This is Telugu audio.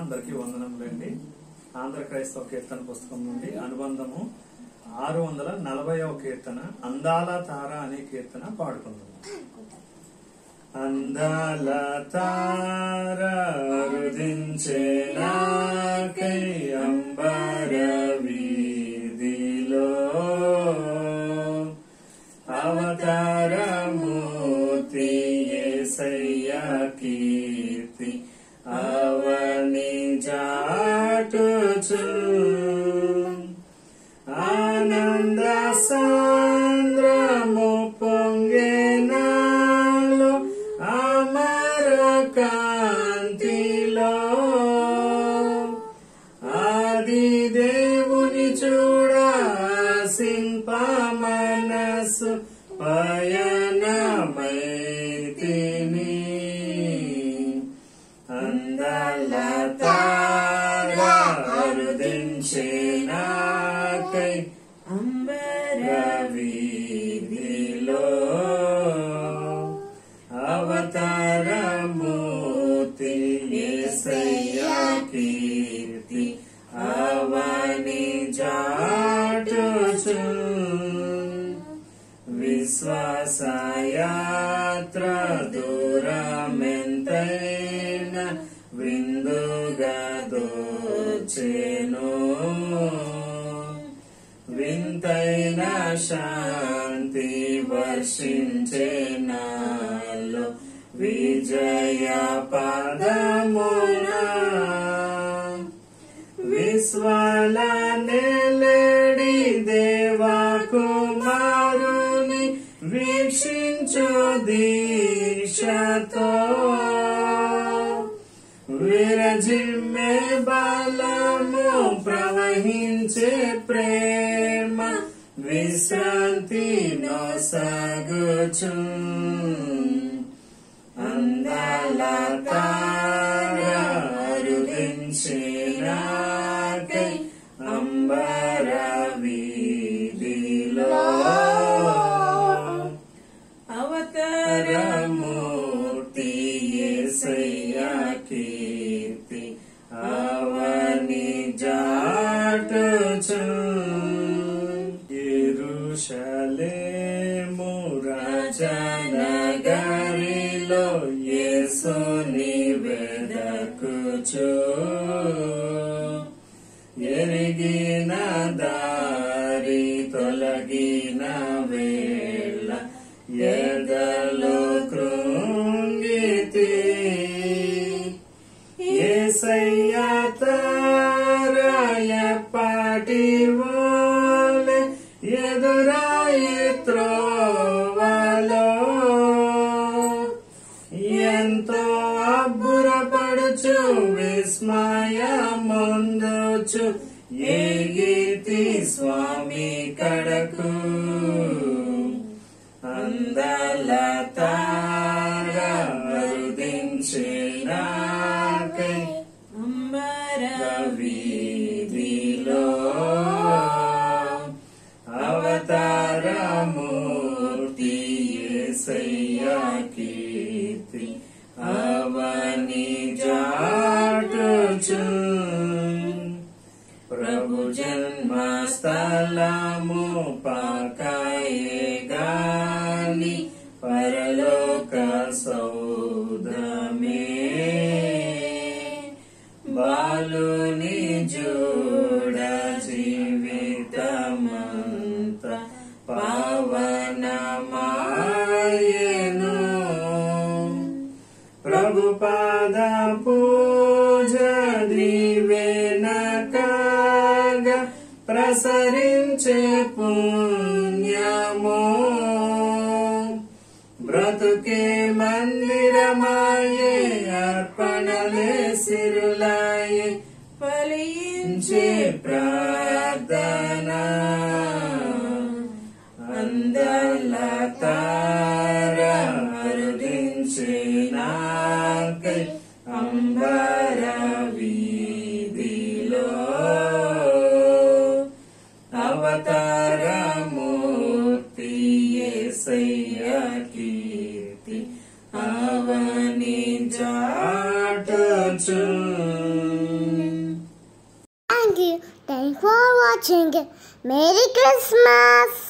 అందరికీ వందనములండి. ఆంధ్ర క్రైస్తవ కీర్తన పుస్తకం నుండి అనుబంధము 640వ కీర్తన అందాల తార అనే కీర్తన పాడుకుందాం. అందాల తార అరుదించే నాకై అంబర వీధిలో అవతారమూర్తి యేసయ్యా కీర్తి అవని జాటుచు ఆనంద సాంద్రము పొంగెనాలో అమర కాంతిలో ఆది దేవుని చూడాసింప మనసు పయనమైతిని అందాల తార అరుదించే నాకై అంబర వీధిలో అవతారమూర్తి యేసయ్యా కీర్తి అవని జాటుచు విశ్వాసయాత్ర దూరమెంతైన విందుగా దోచెను వింతైన శాంతి వర్షించే నాలో విజయ పదమున విశ్వాల నెలడి దేవా కుమారుని వీక్షించు దీక్షతో విరజిమ్మే బలము ప్రవహించే ప్రేమ విశ్రాంతి నొసగుచు అందాల తార అరుదించే నాకై అంబర వీధిలో అవతారమూర్తి యేసయ్యా కీర్తి అవని జాటుచు యెరూషలేము రాజనగరిలో యేసుని వెదకుచు ఎరిగిన దారి తొలగిన వేళ ఎదలో కృంగితి యేసయ్యా తారయ పాటివోలే ఎదురాయి త్రోవలో ఎంతో అబ్బురపడుచు విస్మయముందుచు ఏగితి స్వామి కడకు అందాల తార అరుదించే నాకై అంబర వీధిలో అవతారమూర్తి యేసయ్యా కీర్తి అవని జాటుచు ప్రభు జన్మస్థలము పాకాయే గాని పరలోక సౌధమే బాలుని జోడ జీవితమంత పావనమాయెను ప్రభు పాద పూజ దీవెన కాగా ప్రసరించే పుణ్యమో బ్రతుకే మందిరమాయే అర్పణలే సిరులాయే ఫలించే ప్రార్థన అందాల తార అరుదించే నాకై అంబర వీధిలో అవతారమూర్తి యేసయ్యా కీర్తి అవని జాటుచు for watching. Merry Christmas.